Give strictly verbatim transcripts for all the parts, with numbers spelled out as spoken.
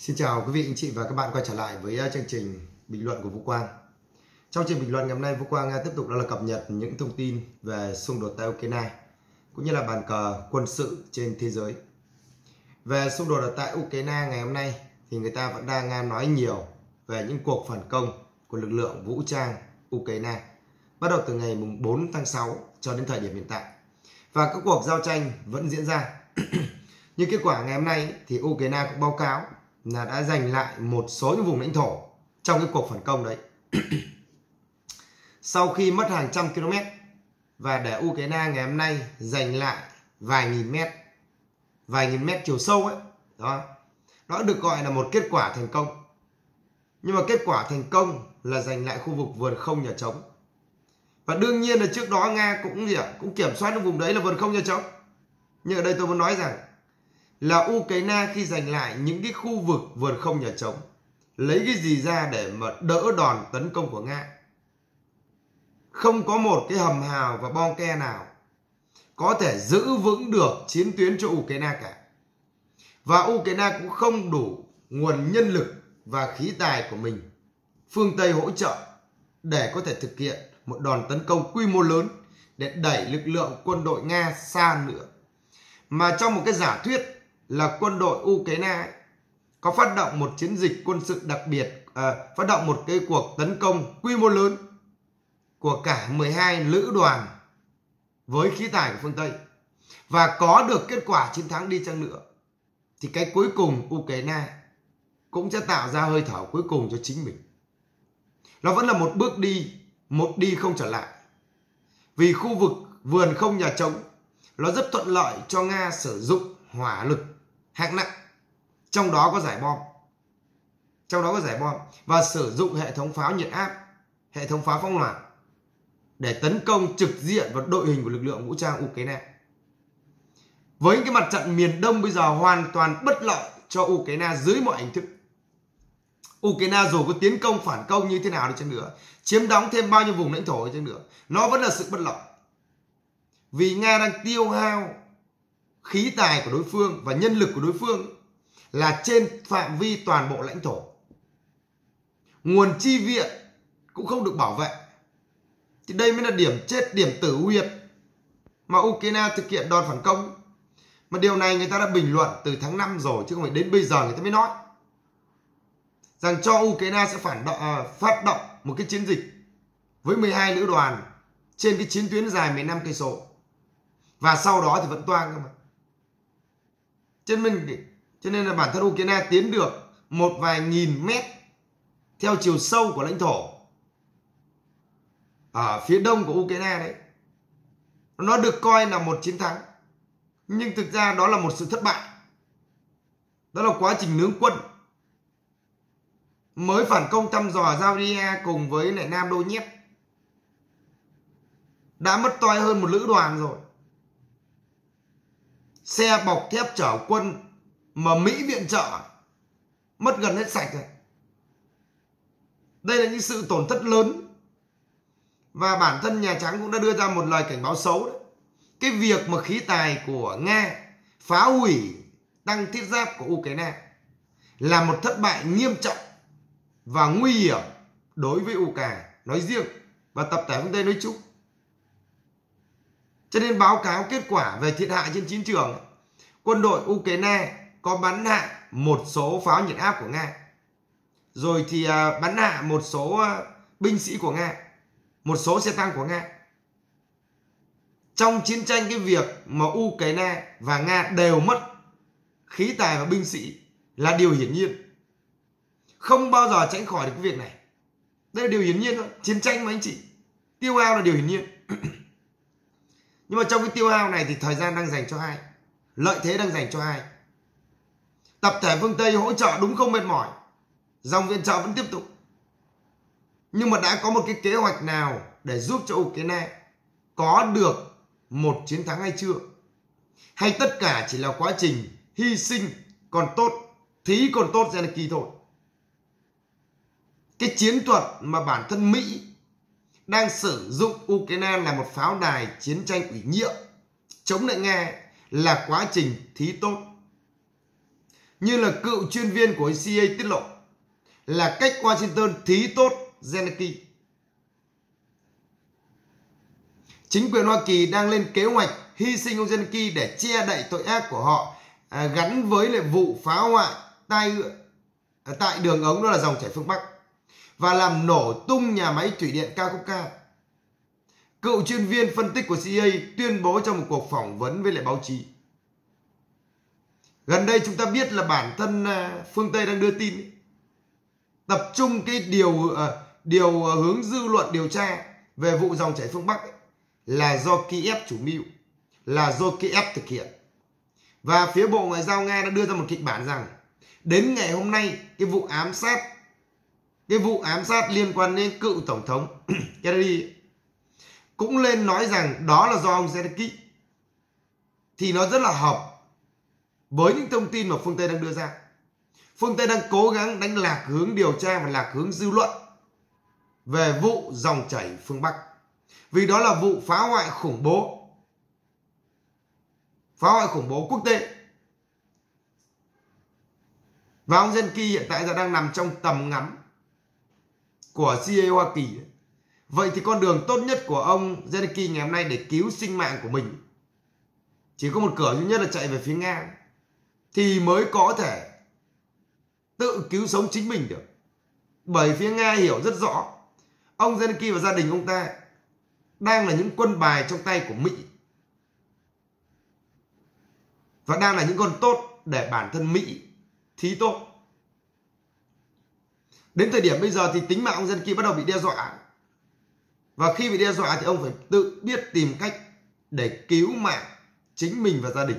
Xin chào quý vị, anh chị và các bạn quay trở lại với chương trình bình luận của Vũ Quang. Trong chương trình bình luận ngày hôm nay, Vũ Quang tiếp tục đó là cập nhật những thông tin về xung đột tại Ukraine cũng như là bàn cờ quân sự trên thế giới. Về xung đột ở tại Ukraine ngày hôm nay thì người ta vẫn đang nói nhiều về những cuộc phản công của lực lượng vũ trang Ukraine bắt đầu từ ngày bốn tháng sáu cho đến thời điểm hiện tại. Và các cuộc giao tranh vẫn diễn ra. Nhưng kết quả ngày hôm nay thì Ukraine cũng báo cáo là đã giành lại một số những vùng lãnh thổ trong cái cuộc phản công đấy. Sau khi mất hàng trăm km và để Ukraine ngày hôm nay giành lại vài nghìn mét, vài nghìn mét chiều sâu ấy, đó, nó được gọi là một kết quả thành công. Nhưng mà kết quả thành công là giành lại khu vực vườn không nhà trống. Và đương nhiên là trước đó Nga cũng gì ạ, cũng kiểm soát được vùng đấy là vườn không nhà trống. Nhưng ở đây tôi muốn nói rằng là Ukraine khi giành lại những cái khu vực vườn không nhà trống, lấy cái gì ra để mà đỡ đòn tấn công của Nga? Không có một cái hầm hào và bom ke nào có thể giữ vững được chiến tuyến cho Ukraine cả. Và Ukraine cũng không đủ nguồn nhân lực và khí tài của mình, phương Tây hỗ trợ để có thể thực hiện một đòn tấn công quy mô lớn để đẩy lực lượng quân đội Nga xa nữa. Mà trong một cái giả thuyết là quân đội Ukraine có phát động một chiến dịch quân sự đặc biệt, à, phát động một cái cuộc tấn công quy mô lớn của cả mười hai lữ đoàn với khí tài của phương Tây và có được kết quả chiến thắng đi chăng nữa, thì cái cuối cùng Ukraine cũng sẽ tạo ra hơi thở cuối cùng cho chính mình. Nó vẫn là một bước đi, một đi không trở lại. Vì khu vực vườn không nhà trống nó rất thuận lợi cho Nga sử dụng hỏa lực hạng nặng, trong đó có giải bom, trong đó có giải bom và sử dụng hệ thống pháo nhiệt áp, hệ thống pháo phóng loạt để tấn công trực diện vào đội hình của lực lượng vũ trang Ukraine. Với cái mặt trận miền Đông bây giờ hoàn toàn bất lợi cho Ukraine dưới mọi hình thức. Ukraine dù có tiến công phản công như thế nào đi chăng nữa, chiếm đóng thêm bao nhiêu vùng lãnh thổ đi chăng nữa, nó vẫn là sự bất lợi. Vì Nga đang tiêu hao khí tài của đối phương và nhân lực của đối phương là trên phạm vi toàn bộ lãnh thổ. Nguồn chi viện cũng không được bảo vệ. Thì đây mới là điểm chết, điểm tử huyệt mà Ukraine thực hiện đòn phản công. Mà điều này người ta đã bình luận từ tháng năm rồi, chứ không phải đến bây giờ người ta mới nói rằng cho Ukraine sẽ phản động, à, phát động một cái chiến dịch với mười hai lữ đoàn trên cái chiến tuyến dài mười lăm cây số. Và sau đó thì vẫn toang cơ mà. Cho nên, cho nên là bản thân Ukraine tiến được một vài nghìn mét theo chiều sâu của lãnh thổ ở phía đông của Ukraine đấy. Nó được coi là một chiến thắng, nhưng thực ra đó là một sự thất bại. Đó là quá trình nướng quân. Mới phản công thăm dò Zaporizhzhia cùng với lại Nam Donetsk đã mất toi hơn một lữ đoàn rồi. Xe bọc thép chở quân mà Mỹ viện trợ mất gần hết sạch rồi. Đây là những sự tổn thất lớn. Và bản thân Nhà Trắng cũng đã đưa ra một lời cảnh báo xấu đấy. Cái việc mà khí tài của Nga phá hủy tăng thiết giáp của Ukraine là một thất bại nghiêm trọng và nguy hiểm đối với Ukraine nói riêng và tập thể phương Tây nói chung. Cho nên báo cáo kết quả về thiệt hại trên chiến trường, quân đội Ukraine có bắn hạ một số pháo nhiệt áp của Nga, rồi thì bắn hạ một số binh sĩ của Nga, một số xe tăng của Nga. Trong chiến tranh, cái việc mà Ukraine và Nga đều mất khí tài và binh sĩ là điều hiển nhiên, không bao giờ tránh khỏi được cái việc này. Đây là điều hiển nhiên thôi. Chiến tranh mà anh chị, tiêu hao là điều hiển nhiên. Nhưng mà trong cái tiêu hao này thì thời gian đang dành cho ai? Lợi thế đang dành cho ai? Tập thể phương Tây hỗ trợ đúng không mệt mỏi, dòng viện trợ vẫn tiếp tục. Nhưng mà đã có một cái kế hoạch nào để giúp cho Ukraine có được một chiến thắng hay chưa? Hay tất cả chỉ là quá trình hy sinh còn tốt, thí còn tốt Zelensky thôi? Cái chiến thuật mà bản thân Mỹ đang sử dụng Ukraine là một pháo đài chiến tranh ủy nhiệm chống lại Nga là quá trình thí tốt. như là cựu chuyên viên của xê i a tiết lộ là cách Washington thí tốt Zelensky. Chính quyền Hoa Kỳ đang lên kế hoạch hy sinh ông Zelensky để che đậy tội ác của họ à, gắn với lại vụ phá hoại tai à, tại đường ống, đó là dòng chảy phương Bắc, và làm nổ tung nhà máy thủy điện Kakhovka. Cựu chuyên viên phân tích của xê i a tuyên bố trong một cuộc phỏng vấn với lại báo chí. Gần đây chúng ta biết là bản thân phương Tây đang đưa tin tập trung cái điều điều hướng dư luận điều tra về vụ dòng chảy phương Bắc ấy, là do Kiev chủ mưu, là do Kiev thực hiện. Và phía Bộ Ngoại giao Nga đã đưa ra một kịch bản rằng đến ngày hôm nay cái vụ ám sát cái vụ ám sát liên quan đến cựu tổng thống Kennedy cũng lên nói rằng đó là do ông Zelensky, thì nó rất là hợp với những thông tin mà phương Tây đang đưa ra. Phương Tây đang cố gắng đánh lạc hướng điều tra và lạc hướng dư luận về vụ dòng chảy phương Bắc, vì đó là vụ phá hoại khủng bố phá hoại khủng bố quốc tế. Và ông Zelensky hiện tại đang nằm trong tầm ngắm của xê i a Hoa Kỳ. Vậy thì con đường tốt nhất của ông Zelensky ngày hôm nay để cứu sinh mạng của mình chỉ có một cửa duy nhất là chạy về phía Nga, thì mới có thể tự cứu sống chính mình được. Bởi phía Nga hiểu rất rõ ông Zelensky và gia đình ông ta đang là những quân bài trong tay của Mỹ, và đang là những con tốt để bản thân Mỹ thí tốt. Đến thời điểm bây giờ thì tính mạng ông Zelensky bắt đầu bị đe dọa, và khi bị đe dọa thì ông phải tự biết tìm cách để cứu mạng chính mình và gia đình.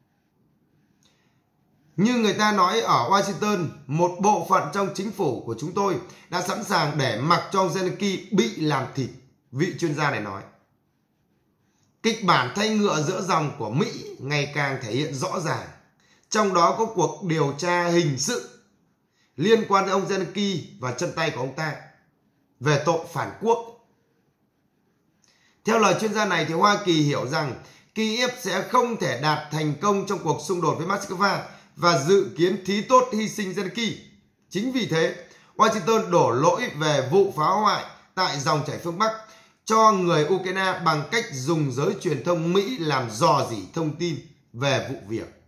Như người ta nói ở Washington, một bộ phận trong chính phủ của chúng tôi đã sẵn sàng để mặc cho ông Zelensky bị làm thịt, vị chuyên gia này nói. Kịch bản thay ngựa giữa dòng của Mỹ ngày càng thể hiện rõ ràng. Trong đó có cuộc điều tra hình sự liên quan đến ông Zelensky và chân tay của ông ta về tội phản quốc. Theo lời chuyên gia này thì Hoa Kỳ hiểu rằng Kiev sẽ không thể đạt thành công trong cuộc xung đột với Moscow và dự kiến thí tốt hy sinh Zelensky. Chính vì thế, Washington đổ lỗi về vụ phá hoại tại dòng chảy phương Bắc cho người Ukraine bằng cách dùng giới truyền thông Mỹ làm rò rỉ thông tin về vụ việc.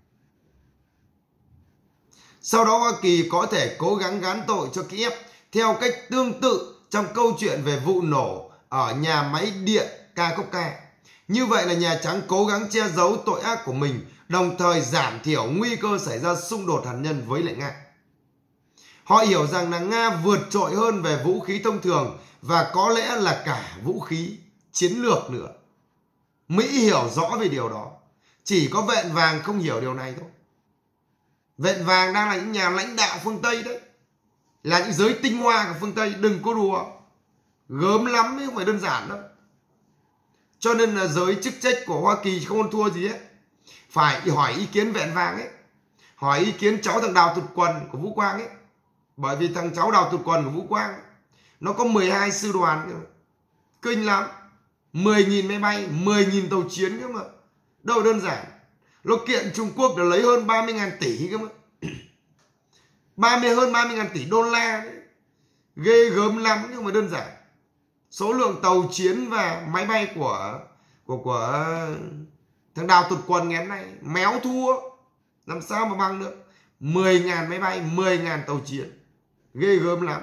Sau đó Hoa Kỳ có thể cố gắng gán tội cho Kiev theo cách tương tự trong câu chuyện về vụ nổ ở nhà máy điện Kakhovka. Như vậy là Nhà Trắng cố gắng che giấu tội ác của mình, đồng thời giảm thiểu nguy cơ xảy ra xung đột hạt nhân với lại Nga. Họ hiểu rằng là Nga vượt trội hơn về vũ khí thông thường và có lẽ là cả vũ khí chiến lược nữa. Mỹ hiểu rõ về điều đó. Chỉ có Vẹn Vàng không hiểu điều này thôi. Vẹn Vàng đang là những nhà lãnh đạo phương Tây đấy, là những giới tinh hoa của phương Tây, đừng có đùa. Gớm lắm ấy, không phải đơn giản đâu. Cho nên là giới chức trách của Hoa Kỳ không thua gì hết. Phải hỏi ý kiến Vẹn Vàng ấy, hỏi ý kiến cháu thằng Đào Tụt Quần của Vũ Quang ấy. Bởi vì thằng cháu Đào Tụt Quần của Vũ Quang ấy, nó có mười hai sư đoàn, kinh lắm. mười nghìn máy bay, mười nghìn tàu chiến cơ mà. Đâu đơn giản. Nó kiện Trung Quốc để lấy hơn ba mươi nghìn tỷ cơ mà. ba mươi hơn ba mươi nghìn tỷ đô la đấy. Ghê gớm lắm nhưng mà đơn giản. Số lượng tàu chiến và máy bay của của của thằng Đào Tụt Quần ngày hôm nay méo thua, làm sao mà bằng được. Mười nghìn máy bay, mười nghìn tàu chiến, ghê gớm lắm.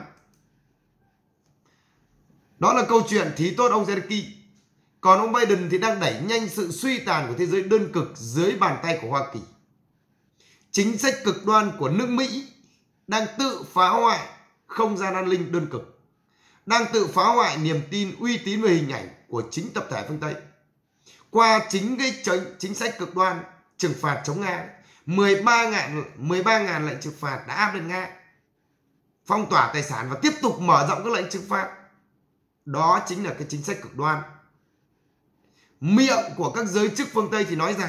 Đó là câu chuyện thí tốt ông Zelensky. Còn ông Biden thì đang đẩy nhanh sự suy tàn của thế giới đơn cực dưới bàn tay của Hoa Kỳ. Chính sách cực đoan của nước Mỹ đang tự phá hoại không gian an ninh đơn cực, đang tự phá hoại niềm tin, uy tín và hình ảnh của chính tập thể phương Tây. Qua chính cái chính sách cực đoan trừng phạt chống Nga, mười ba nghìn lệnh trừng phạt đã áp lên Nga, phong tỏa tài sản và tiếp tục mở rộng các lệnh trừng phạt. Đó chính là cái chính sách cực đoan. Miệng của các giới chức phương Tây thì nói rằng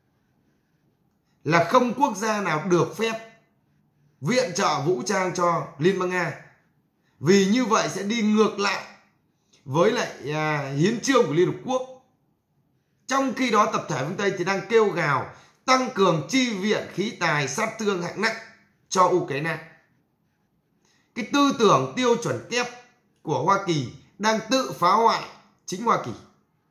là không quốc gia nào được phép viện trợ vũ trang cho Liên bang Nga, vì như vậy sẽ đi ngược lại với lại à, hiến chương của Liên Hợp Quốc. Trong khi đó tập thể phương Tây thì đang kêu gào tăng cường chi viện khí tài sát thương hạng nặng cho Ukraine. Cái tư tưởng tiêu chuẩn kép của Hoa Kỳ đang tự phá hoại chính Hoa Kỳ.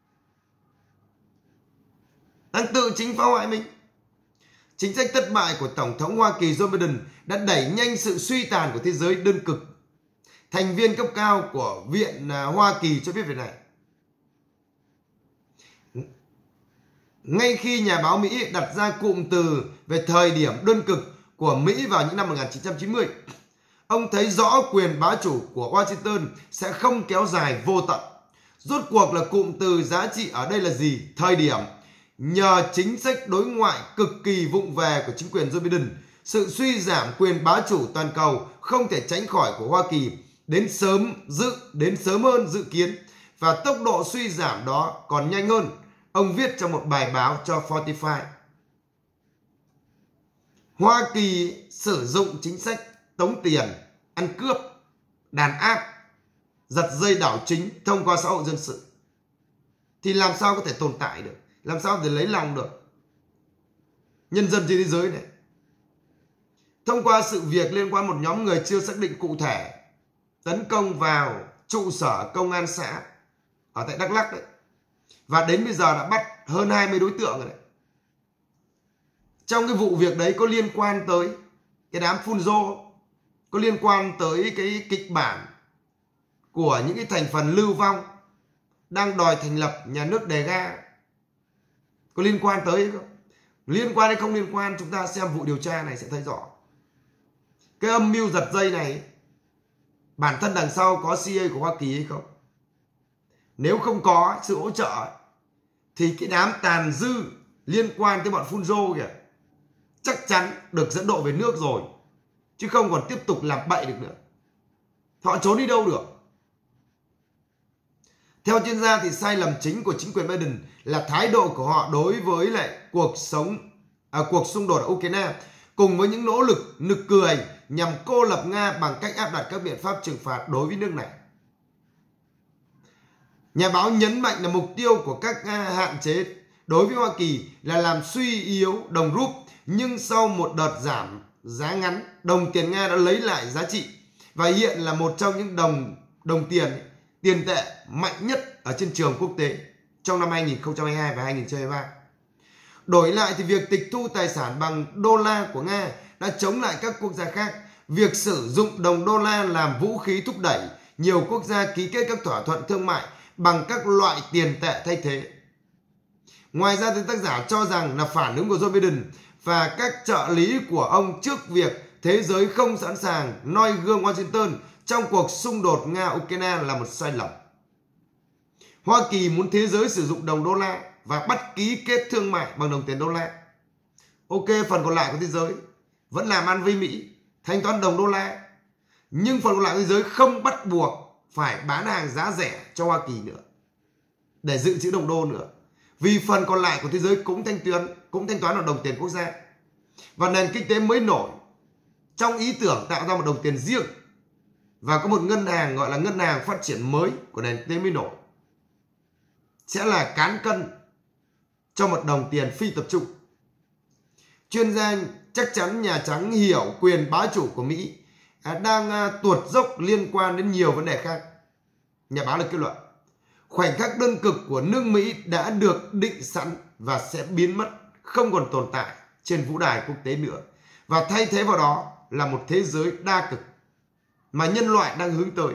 Đang tự chính phá hoại mình. Chính sách thất bại của Tổng thống Hoa Kỳ Joe Biden đã đẩy nhanh sự suy tàn của thế giới đơn cực. Thành viên cấp cao của Viện Hoa Kỳ cho biết việc này. Ngay khi nhà báo Mỹ đặt ra cụm từ về thời điểm đơn cực của Mỹ vào những năm một nghìn chín trăm chín mươi, ông thấy rõ quyền bá chủ của Washington sẽ không kéo dài vô tận. Rốt cuộc là cụm từ giá trị ở đây là gì? Thời điểm. Nhờ chính sách đối ngoại cực kỳ vụng về của chính quyền Joe Biden, sự suy giảm quyền bá chủ toàn cầu không thể tránh khỏi của Hoa Kỳ đến sớm dự đến sớm hơn dự kiến, và tốc độ suy giảm đó còn nhanh hơn. Ông viết trong một bài báo cho Fortify. Hoa Kỳ sử dụng chính sách tống tiền, ăn cướp, đàn áp, giật dây đảo chính thông qua xã hội dân sự, thì làm sao có thể tồn tại được, làm sao có thể lấy lòng được nhân dân trên thế giới này. Thông qua sự việc liên quan một nhóm người chưa xác định cụ thể tấn công vào trụ sở công an xã ở tại Đắk Lắk đấy, và đến bây giờ đã bắt hơn hai mươi đối tượng rồi đấy. Trong cái vụ việc đấy có liên quan tới cái đám phun rô, có liên quan tới cái kịch bản của những cái thành phần lưu vong đang đòi thành lập nhà nước đề ga. Có liên quan tới hay không? Liên quan hay không liên quan, chúng ta xem vụ điều tra này sẽ thấy rõ. Cái âm mưu giật dây này, bản thân đằng sau có xê i a của Hoa Kỳ hay không? Nếu không có sự hỗ trợ thì cái đám tàn dư liên quan tới bọn phun rô kìa chắc chắn được dẫn độ về nước rồi, chứ không còn tiếp tục làm bậy được nữa. Họ trốn đi đâu được. Theo chuyên gia thì sai lầm chính của chính quyền Biden là thái độ của họ đối với lại cuộc sống à, cuộc xung đột ở Ukraine, cùng với những nỗ lực nực cười nhằm cô lập Nga bằng cách áp đặt các biện pháp trừng phạt đối với nước này. Nhà báo nhấn mạnh là mục tiêu của các hạn chế đối với Hoa Kỳ là làm suy yếu đồng rúp, nhưng sau một đợt giảm giá ngắn, đồng tiền Nga đã lấy lại giá trị và hiện là một trong những đồng đồng tiền tiền tệ mạnh nhất ở trên trường quốc tế trong năm hai nghìn không trăm hai mươi hai và hai nghìn không trăm hai mươi ba. Đổi lại thì việc tịch thu tài sản bằng đô la của Nga đã chống lại các quốc gia khác. Việc sử dụng đồng đô la làm vũ khí thúc đẩy nhiều quốc gia ký kết các thỏa thuận thương mại bằng các loại tiền tệ thay thế. Ngoài ra thì tác giả cho rằng là phản ứng của Joe Biden và các trợ lý của ông trước việc thế giới không sẵn sàng noi gương Washington trong cuộc xung đột Nga-Ukraine là một sai lầm. Hoa Kỳ muốn thế giới sử dụng đồng đô la và bắt ký kết thương mại bằng đồng tiền đô la. Ok, phần còn lại của thế giới vẫn làm ăn với Mỹ, thanh toán đồng đô la. Nhưng phần còn lại của thế giới không bắt buộc phải bán hàng giá rẻ cho Hoa Kỳ nữa để dự trữ đồng đô nữa. Vì phần còn lại của thế giới cũng thanh toán, cũng thanh toán bằng đồng tiền quốc gia. Và nền kinh tế mới nổi trong ý tưởng tạo ra một đồng tiền riêng và có một ngân hàng gọi là ngân hàng phát triển mới của nền kinh tế mới nổi sẽ là cán cân cho một đồng tiền phi tập trung. Chuyên gia chắc chắn Nhà Trắng hiểu quyền bá chủ của Mỹ đang tuột dốc liên quan đến nhiều vấn đề khác. Nhà báo là kết luận khoảnh khắc đơn cực của nước Mỹ đã được định sẵn và sẽ biến mất, không còn tồn tại trên vũ đài quốc tế nữa, và thay thế vào đó là một thế giới đa cực mà nhân loại đang hướng tới.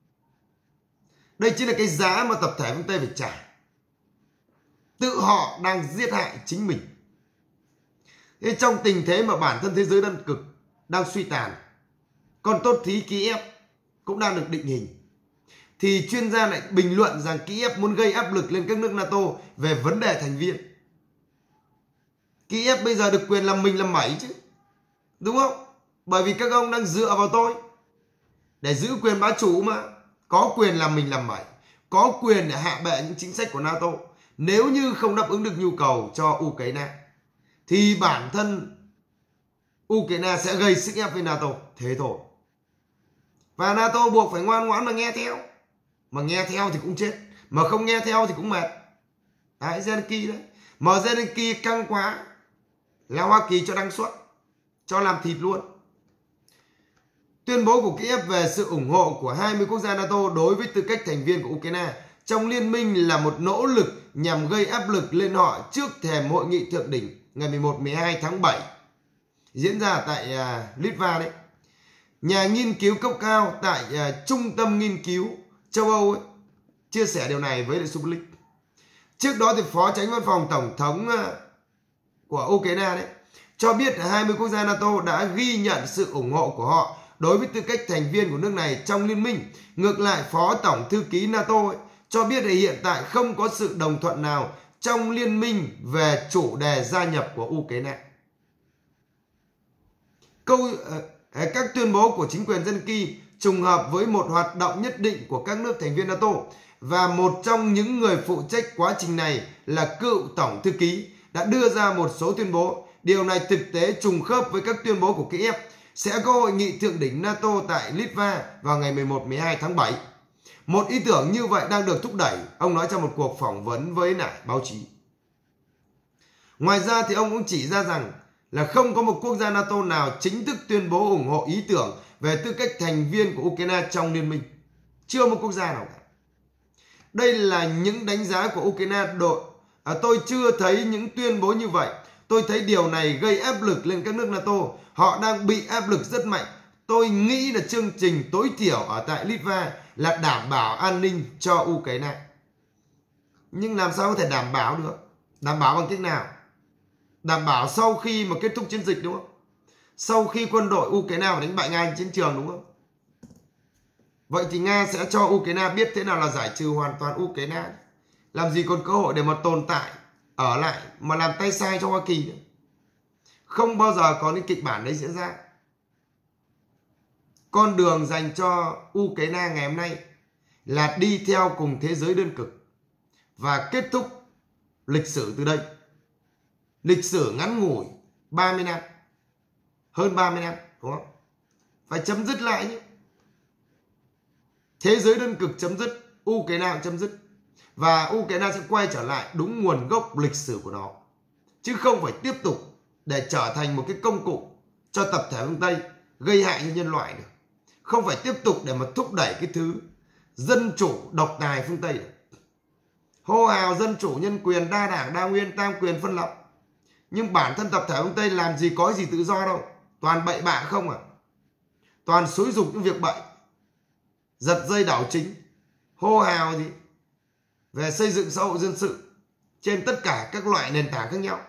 Đây chính là cái giá mà tập thể phương Tây phải trả. Tự họ đang giết hại chính mình. Thế trong tình thế mà bản thân thế giới đơn cực đang suy tàn, còn tốt thí Kiev cũng đang được định hình, thì chuyên gia lại bình luận rằng Kiev muốn gây áp lực lên các nước NATO về vấn đề thành viên. Kiev bây giờ được quyền làm mình làm mẩy chứ, đúng không? Bởi vì các ông đang dựa vào tôi để giữ quyền bá chủ mà, có quyền làm mình làm mẩy, có quyền để hạ bệ những chính sách của NATO. Nếu như không đáp ứng được nhu cầu cho Ukraine thì bản thân Ukraine sẽ gây sức ép với NATO, thế thôi. Và NATO buộc phải ngoan ngoãn mà nghe theo. Mà nghe theo thì cũng chết, mà không nghe theo thì cũng mệt. Đấy, Zelensky đấy. Mà Zelensky căng quá là Hoa Kỳ cho đăng xuất, cho làm thịt luôn. Tuyên bố của Kiev về sự ủng hộ của hai mươi quốc gia NATO đối với tư cách thành viên của Ukraine trong liên minh là một nỗ lực nhằm gây áp lực lên họ trước thềm hội nghị thượng đỉnh ngày mười một mười hai tháng bảy diễn ra tại uh, Litva đấy. Nhà nghiên cứu cấp cao tại uh, Trung tâm Nghiên cứu châu Âu ấy, chia sẻ điều này với Sputnik. Trước đó thì Phó Chánh Văn phòng Tổng thống uh, của Ukraine đấy cho biết là hai mươi quốc gia NATO đã ghi nhận sự ủng hộ của họ đối với tư cách thành viên của nước này trong liên minh. Ngược lại, Phó Tổng Thư ký NATO ấy, cho biết là hiện tại không có sự đồng thuận nào trong liên minh về chủ đề gia nhập của Ukraine. Câu uh, các tuyên bố của chính quyền dân Kyiv trùng hợp với một hoạt động nhất định của các nước thành viên NATO, và một trong những người phụ trách quá trình này là cựu Tổng Thư ký đã đưa ra một số tuyên bố. Điều này thực tế trùng khớp với các tuyên bố của Kiev sẽ có hội nghị thượng đỉnh NATO tại Litva vào ngày mười một mười hai tháng bảy. Một ý tưởng như vậy đang được thúc đẩy, ông nói trong một cuộc phỏng vấn với lại báo chí. Ngoài ra thì ông cũng chỉ ra rằng là không có một quốc gia NATO nào chính thức tuyên bố ủng hộ ý tưởng về tư cách thành viên của Ukraine trong liên minh. Chưa một quốc gia nào cả. Đây là những đánh giá của Ukraine đội. À, tôi chưa thấy những tuyên bố như vậy. Tôi thấy điều này gây áp lực lên các nước NATO. Họ đang bị áp lực rất mạnh. Tôi nghĩ là chương trình tối thiểu ở tại Litva là đảm bảo an ninh cho Ukraine. Nhưng làm sao có thể đảm bảo được? Đảm bảo bằng cách nào? Đảm bảo sau khi mà kết thúc chiến dịch, đúng không? Sau khi quân đội Ukraine đánh bại Nga trên chiến trường, đúng không? Vậy thì Nga sẽ cho Ukraine biết thế nào là giải trừ hoàn toàn Ukraine. Làm gì còn cơ hội để mà tồn tại, ở lại mà làm tay sai cho Hoa Kỳ nữa. Không bao giờ có những kịch bản đấy diễn ra. Con đường dành cho Ukraine ngày hôm nay là đi theo cùng thế giới đơn cực và kết thúc lịch sử từ đây. Lịch sử ngắn ngủi ba mươi năm, hơn ba mươi năm, đúng không? Phải chấm dứt lại nhé. Thế giới đơn cực chấm dứt, Ukraine cũng chấm dứt. Và Ukraine sẽ quay trở lại đúng nguồn gốc lịch sử của nó. Chứ không phải tiếp tục để trở thành một cái công cụ cho tập thể phương Tây gây hại cho nhân loại được. Không phải tiếp tục để mà thúc đẩy cái thứ dân chủ độc tài phương Tây được. Hô hào dân chủ, nhân quyền, đa đảng, đa nguyên, tam quyền, phân lập. Nhưng bản thân tập thể phương Tây làm gì có gì tự do đâu. Toàn bậy bạ không à. Toàn xúi dục những việc bậy. Giật dây đảo chính. Hô hào gì về xây dựng xã hội dân sự trên tất cả các loại nền tảng khác nhau.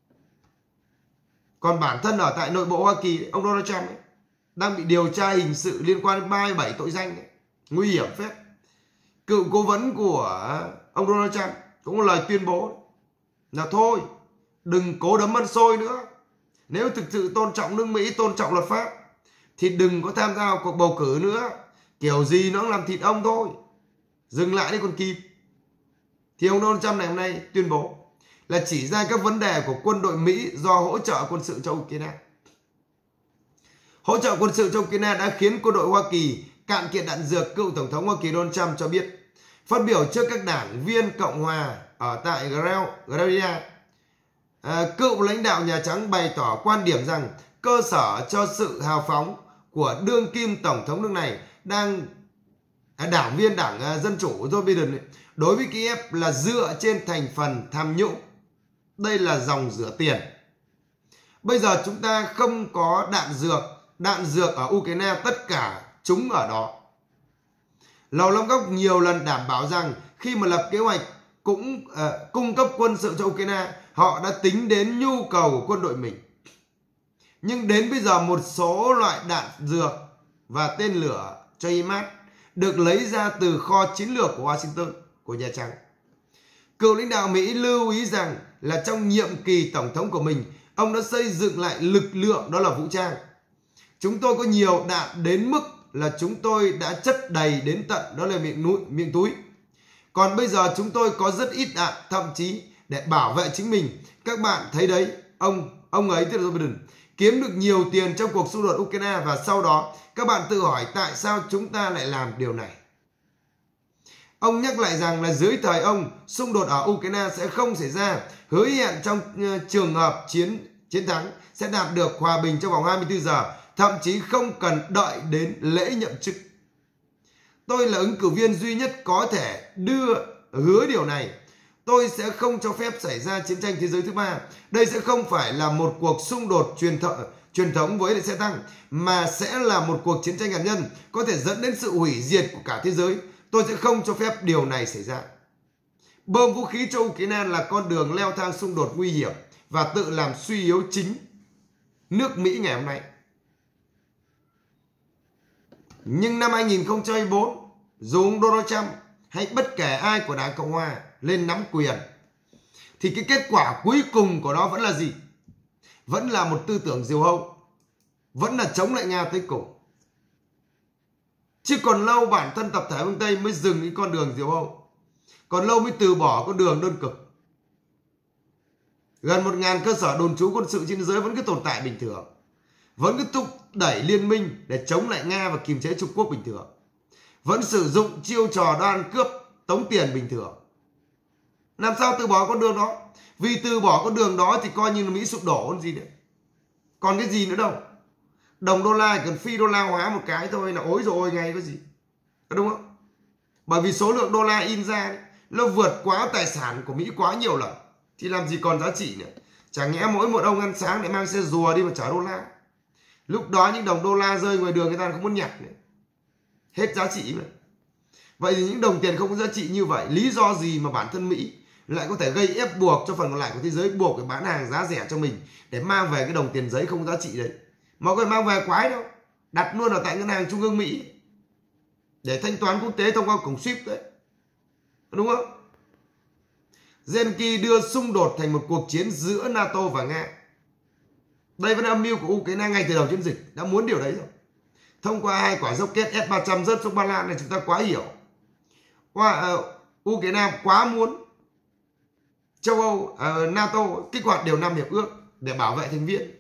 Còn bản thân ở tại nội bộ Hoa Kỳ, ông Donald Trump ấy, đang bị điều tra hình sự liên quan đến ba mươi bảy tội danh ấy. Nguy hiểm phết. Cựu cố vấn của ông Donald Trump cũng có lời tuyên bố là thôi, đừng cố đấm ăn xôi nữa. Nếu thực sự tôn trọng nước Mỹ, tôn trọng luật pháp, thì đừng có tham gia vào cuộc bầu cử nữa. Kiểu gì nó cũng làm thịt ông thôi. Dừng lại đi còn kịp. Thì ông Donald Trump này hôm nay tuyên bố là chỉ ra các vấn đề của quân đội Mỹ do hỗ trợ quân sự cho Ukraine. Hỗ trợ quân sự cho Ukraine đã khiến quân đội Hoa Kỳ cạn kiệt đạn dược. Cựu Tổng thống Hoa Kỳ Donald Trump cho biết, phát biểu trước các đảng viên Cộng hòa ở tại Georgia, à, cựu lãnh đạo Nhà Trắng bày tỏ quan điểm rằng cơ sở cho sự hào phóng của đương kim Tổng thống nước này đang à, đảng viên đảng à, Dân Chủ Joe Biden ấy, đối với Kiev là dựa trên thành phần tham nhũng. Đây là dòng rửa tiền. Bây giờ chúng ta không có đạn dược. Đạn dược ở Ukraine tất cả chúng ở đó. Lầu Năm Góc nhiều lần đảm bảo rằng khi mà lập kế hoạch cũng uh, cung cấp quân sự cho Ukraine, họ đã tính đến nhu cầu của quân đội mình. Nhưng đến bây giờ một số loại đạn dược và tên lửa cho HIMARS được lấy ra từ kho chiến lược của Washington, của Nhà Trắng. Cựu lãnh đạo Mỹ lưu ý rằng là trong nhiệm kỳ tổng thống của mình, ông đã xây dựng lại lực lượng, đó là vũ trang. Chúng tôi có nhiều đạn đến mức là chúng tôi đã chất đầy đến tận, đó là miệng, núi, miệng túi. Còn bây giờ chúng tôi có rất ít đạn, thậm chí để bảo vệ chính mình. Các bạn thấy đấy, ông ông ấy, tức là Joe Biden, kiếm được nhiều tiền trong cuộc xung đột Ukraine, và sau đó các bạn tự hỏi tại sao chúng ta lại làm điều này. Ông nhắc lại rằng là dưới thời ông, xung đột ở Ukraine sẽ không xảy ra, hứa hẹn trong trường hợp chiến chiến thắng sẽ đạt được hòa bình trong vòng hai mươi tư giờ, thậm chí không cần đợi đến lễ nhậm chức. Tôi là ứng cử viên duy nhất có thể đưa hứa điều này. Tôi sẽ không cho phép xảy ra chiến tranh thế giới thứ ba. Đây sẽ không phải là một cuộc xung đột truyền thống, truyền thống với xe tăng, mà sẽ là một cuộc chiến tranh hạt nhân có thể dẫn đến sự hủy diệt của cả thế giới. Tôi sẽ không cho phép điều này xảy ra. Bơm vũ khí cho Ukraine là con đường leo thang xung đột nguy hiểm và tự làm suy yếu chính nước Mỹ ngày hôm nay. Nhưng năm hai nghìn không trăm hai mươi tư, dù ông Donald Trump hay bất kể ai của Đảng Cộng Hòa lên nắm quyền, thì cái kết quả cuối cùng của nó vẫn là gì? Vẫn là một tư tưởng diều hâu, vẫn là chống lại Nga tới cùng. Chứ còn lâu bản thân tập thể phương Tây mới dừng cái con đường diều hâu, còn lâu mới từ bỏ con đường đơn cực. Gần một nghìn cơ sở đồn trú quân sự trên thế giới vẫn cứ tồn tại bình thường, vẫn cứ thúc đẩy liên minh để chống lại Nga và kiềm chế Trung Quốc bình thường, vẫn sử dụng chiêu trò đoan cướp tống tiền bình thường. Làm sao từ bỏ con đường đó? Vì từ bỏ con đường đó thì coi như là Mỹ sụp đổ còn gì nữa. Còn cái gì nữa đâu. Đồng đô la cần phi đô la hóa một cái thôi là ối rồi ôi ngay có gì. Đúng không? Bởi vì số lượng đô la in ra ấy, nó vượt quá tài sản của Mỹ quá nhiều lần, thì làm gì còn giá trị nữa. Chẳng nhẽ mỗi một ông ăn sáng để mang xe rùa đi mà trả đô la. Lúc đó những đồng đô la rơi ngoài đường người ta không muốn nhặt nữa. Hết giá trị mà. Vậy thì những đồng tiền không có giá trị như vậy, lý do gì mà bản thân Mỹ lại có thể gây ép buộc cho phần còn lại của thế giới buộc phải bán hàng giá rẻ cho mình để mang về cái đồng tiền giấy không có giá trị đấy? Mà có mang về quái đâu, đặt luôn ở tại ngân hàng trung ương Mỹ để thanh toán quốc tế thông qua cổng Swift đấy, đúng không? Zelensky đưa xung đột thành một cuộc chiến giữa NATO và Nga. Đây vẫn là âm mưu của Ukraine ngay từ đầu chiến dịch, đã muốn điều đấy rồi. Thông qua hai quả rocket S ba trăm rớt xuống Ba Lan này chúng ta quá hiểu. Qua, uh, Ukraine quá muốn châu Âu, uh, NATO kích hoạt điều năm hiệp ước để bảo vệ thành viên.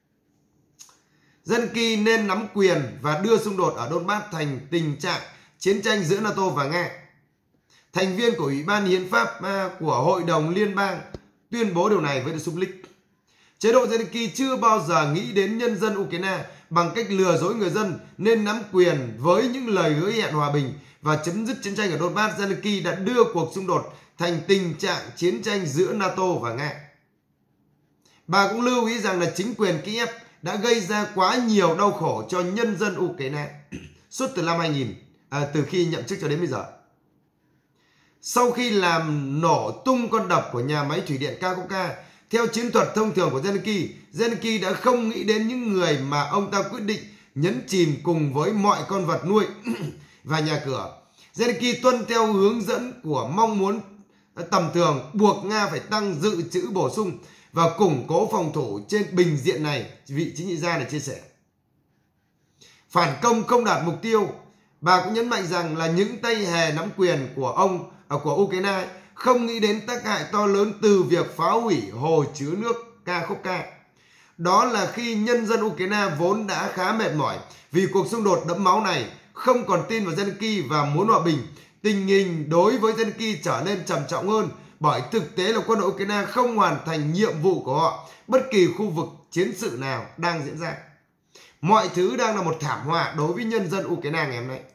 Zelensky nên nắm quyền và đưa xung đột ở Donbass thành tình trạng chiến tranh giữa NATO và Nga. Thành viên của Ủy ban Hiến pháp uh, của Hội đồng Liên bang tuyên bố điều này với The Sublic. Chế độ Zelensky chưa bao giờ nghĩ đến nhân dân Ukraine bằng cách lừa dối người dân nên nắm quyền với những lời hứa hẹn hòa bình và chấm dứt chiến tranh ở Donbass. Zelensky đã đưa cuộc xung đột thành tình trạng chiến tranh giữa NATO và Nga. Bà cũng lưu ý rằng là chính quyền Kiev đã gây ra quá nhiều đau khổ cho nhân dân Ukraine suốt từ năm hai nghìn, à, từ khi nhậm chức cho đến bây giờ. Sau khi làm nổ tung con đập của nhà máy thủy điện Kakhovka, theo chiến thuật thông thường của Zelensky, Zelensky đã không nghĩ đến những người mà ông ta quyết định nhấn chìm cùng với mọi con vật nuôi và nhà cửa. Zelensky tuân theo hướng dẫn của mong muốn tầm thường buộc Nga phải tăng dự trữ bổ sung và củng cố phòng thủ trên bình diện này, vị chính trị gia này chia sẻ. Phản công không đạt mục tiêu. Bà cũng nhấn mạnh rằng là những tay hề nắm quyền của ông của Ukraine không nghĩ đến tác hại to lớn từ việc phá hủy hồ chứa nước Kakhovka. Đó là khi nhân dân Ukraine vốn đã khá mệt mỏi vì cuộc xung đột đẫm máu này, không còn tin vào Zelensky và muốn hòa bình. Tình hình đối với Zelensky trở nên trầm trọng hơn bởi thực tế là quân đội Ukraine không hoàn thành nhiệm vụ của họ bất kỳ khu vực chiến sự nào đang diễn ra. Mọi thứ đang là một thảm họa đối với nhân dân Ukraine ngày hôm nay.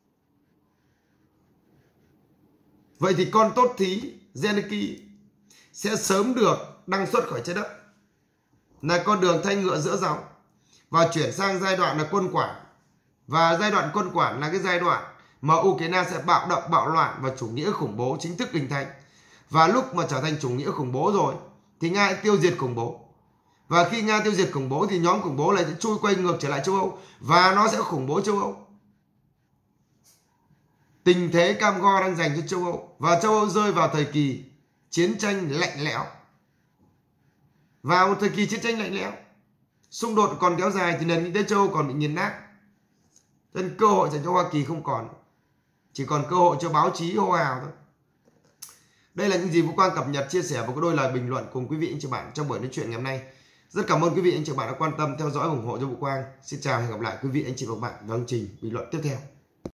Vậy thì con tốt thí Zelensky sẽ sớm được đăng xuất khỏi trái đất, là con đường thay ngựa giữa dòng, và chuyển sang giai đoạn là quân quản. Và giai đoạn quân quản là cái giai đoạn mà Ukraine sẽ bạo động, bạo loạn và chủ nghĩa khủng bố chính thức hình thành. Và lúc mà trở thành chủ nghĩa khủng bố rồi thì Nga tiêu diệt khủng bố. Và khi Nga tiêu diệt khủng bố thì nhóm khủng bố này sẽ chui quay ngược trở lại châu Âu và nó sẽ khủng bố châu Âu. Tình thế cam go đang dành cho châu Âu, và châu Âu rơi vào thời kỳ chiến tranh lạnh lẽo. Vào một thời kỳ chiến tranh lạnh lẽo, xung đột còn kéo dài thì nền kinh tế châu Âu còn bị nghiền nát. Nên cơ hội dành cho Hoa Kỳ không còn, chỉ còn cơ hội cho báo chí hô hào thôi. Đây là những gì Vũ Quang cập nhật, chia sẻ và có đôi lời bình luận cùng quý vị anh chị bạn trong buổi nói chuyện ngày hôm nay. Rất cảm ơn quý vị anh chị bạn đã quan tâm theo dõi ủng hộ cho Vũ Quang. Xin chào và hẹn gặp lại quý vị anh chị và các bạn vào chương trình bình luận tiếp theo.